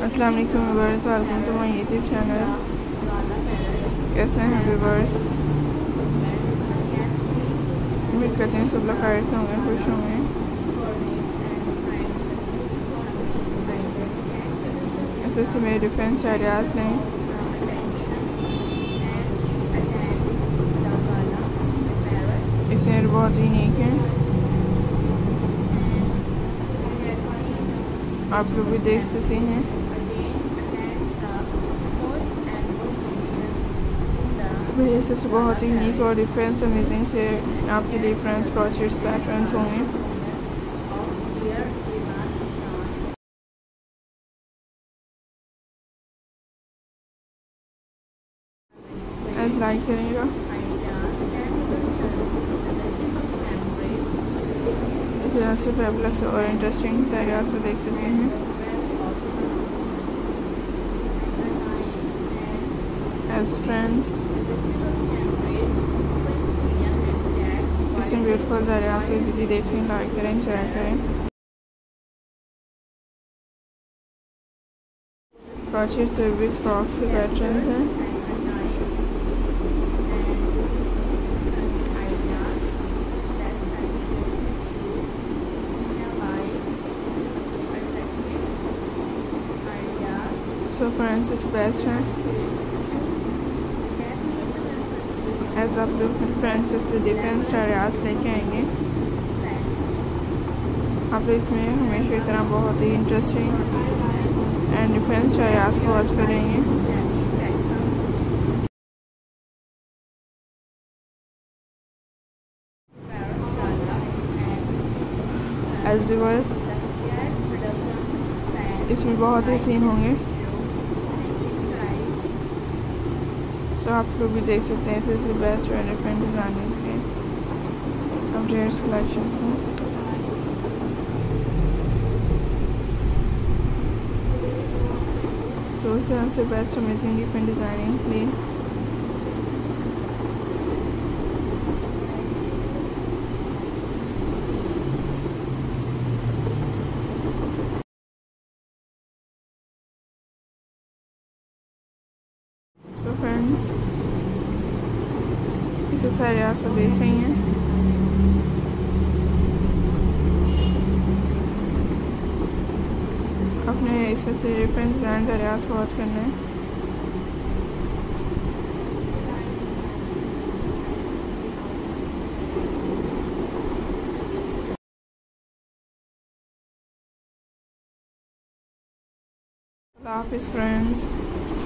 अस्सलाम वालेकुम viewers, welcome to my YouTube channel. कैसे हैं व्यूअर्स? उम्मीद करते हैं सब लोग खैर से होंगे, खुश होंगे। ऐसे मेरे डिफरेंस आइडियाज़ लें। इसमें बहुत यूनिक है, आप लोग भी देख सकते हैं। मेरे से बहुत ही यूनिक और डिफरेंस अमेजिंग से आपके लिए फ्रेंड्स क्रॉचेट्स पैटर्न्स होंगे। आज लाइक करेगा, इस तरह से फेबुलस और इंटरेस्टिंग आइडियाज़ को देख सकते हैं। एज फ्रेंड्स इसमें ब्यूटीफुल आइडियाज़ को इजीली देखें, लाइक करें, शेयर करें। क्रॉचेट सर्विस फ्रॉक्स के पैटर्न्स हैं। सो फ्रेंड्स इस बेस्ट हैं। एज आप लोग फ्रेंड्स इससे डिफरेंस आइडियाज़ लेके आएंगे। आप इसमें हमेशा की तरह बहुत ही इंटरेस्टिंग एंड डिफरेंस आइडियाज़ को वॉच करेंगे। एज व्यूअर्स इसमें बहुत ही सीन होंगे, सो आप लोग भी देख सकते हैं। इससे बेस्ट और डिफरेंट डिज़ाइनिंग्स के अपडेट्स कलेक्शन को। तो उस तरह से best amazing different designing please friends इस आइडियाज़ को देख रही हैं। अपने इससे डिफरेंट डिज़ाइन आइडियाज़ को वॉच करना है। हाफिज़ फ्रेंड्स।